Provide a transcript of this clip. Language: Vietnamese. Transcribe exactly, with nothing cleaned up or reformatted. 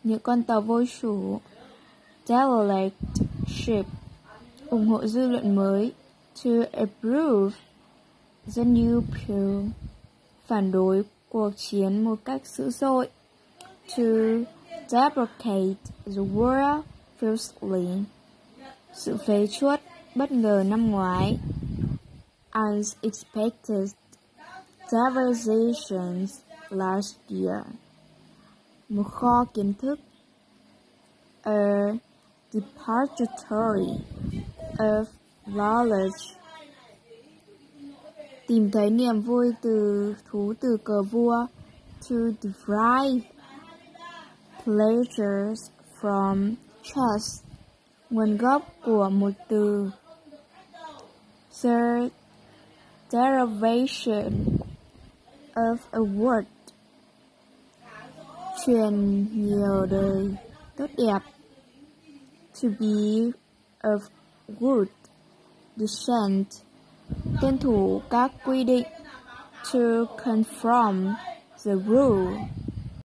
những con tàu vô chủ. Derelict ship, ủng hộ dư luận mới. To approve the new pill, phản đối cuộc chiến một cách dữ dội. To deprecate the war fiercely, sự phế chuất bất ngờ năm ngoái. Unexpected devastations last year, một kho kiến thức. A depository of knowledge, tìm thấy niềm vui từ thú từ cờ vua. To derive pleasures from chess, nguồn gốc của một từ. The derivation of a word, truyền nhiều đời tốt đẹp. To be of good descent, tuân thủ các quy định. To conform the rule,